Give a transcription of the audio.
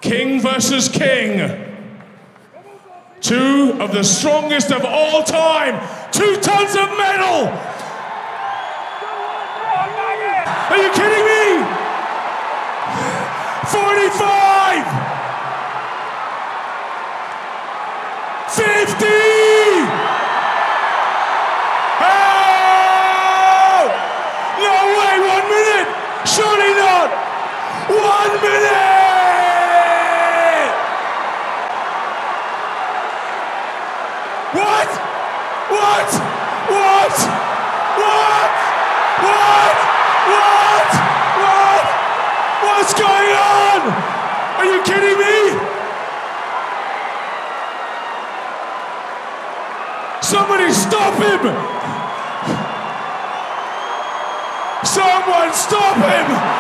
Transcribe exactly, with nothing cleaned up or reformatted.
King versus king. Two of the strongest of all time. Two tons of metal. Are you kidding me? forty-five. fifty. Oh! No way, one minute. Surely not. One minute. What? What? What? What? What? What? What? What's going on? Are you kidding me? Somebody stop him! Someone stop him!